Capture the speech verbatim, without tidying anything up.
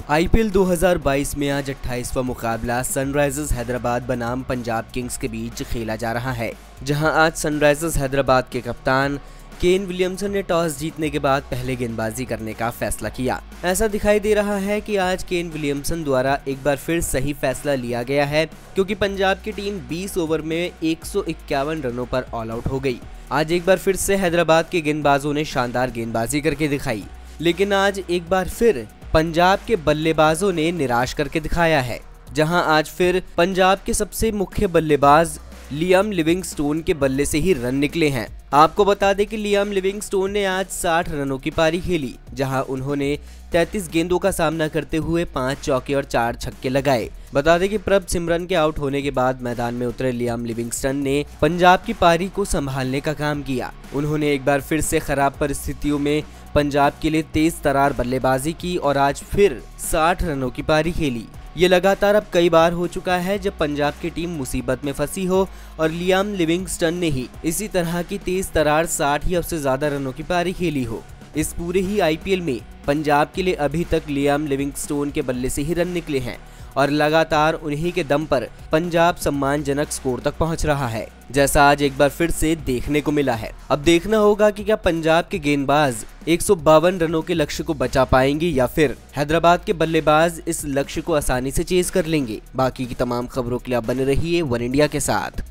IPL दो हज़ार बाईस में आज अट्ठाईसवां मुकाबला सनराइजर्स हैदराबाद बनाम पंजाब किंग्स के बीच खेला जा रहा है, जहां आज सनराइजर्स हैदराबाद के कप्तान केन विलियमसन ने टॉस जीतने के बाद पहले गेंदबाजी करने का फैसला किया। ऐसा दिखाई दे रहा है कि आज केन विलियमसन द्वारा एक बार फिर सही फैसला लिया गया है, क्योंकि पंजाब की टीम बीस ओवर में एक सौ इक्यावन रनों पर ऑल आउट हो गई। आज एक बार फिर से हैदराबाद के गेंदबाजों ने शानदार गेंदबाजी करके दिखाई, लेकिन आज एक बार फिर पंजाब के बल्लेबाजों ने निराश करके दिखाया है, जहां आज फिर पंजाब के सबसे मुख्य बल्लेबाज लियाम लिविंगस्टोन के बल्ले से ही रन निकले हैं। आपको बता दें कि लियाम लिविंगस्टोन ने आज साठ रनों की पारी खेली, जहां उन्होंने तैंतीस गेंदों का सामना करते हुए पांच चौके और चार छक्के लगाए। बता दें कि प्रभ सिमरन के आउट होने के बाद मैदान में उतरे लियाम लिविंगस्टन ने पंजाब की पारी को संभालने का काम किया। उन्होंने एक बार फिर से खराब परिस्थितियों में पंजाब के लिए तेज तरार बल्लेबाजी की और आज फिर साठ रनों की पारी खेली। ये लगातार अब कई बार हो चुका है जब पंजाब की टीम मुसीबत में फंसी हो और लियाम लिविंगस्टन ने ही इसी तरह की तेज तरार साठ या उससे ज्यादा रनों की पारी खेली हो। इस पूरे ही आईपीएल में पंजाब के लिए अभी तक लियाम लिविंगस्टोन के बल्ले से ही रन निकले हैं और लगातार उन्हीं के दम पर पंजाब सम्मानजनक स्कोर तक पहुंच रहा है, जैसा आज एक बार फिर से देखने को मिला है। अब देखना होगा कि क्या पंजाब के गेंदबाज एक सौ बावन रनों के लक्ष्य को बचा पाएंगे या फिर हैदराबाद के बल्लेबाज इस लक्ष्य को आसानी से चेज कर लेंगे। बाकी की तमाम खबरों के लिए आप बने रहिए वन इंडिया के साथ।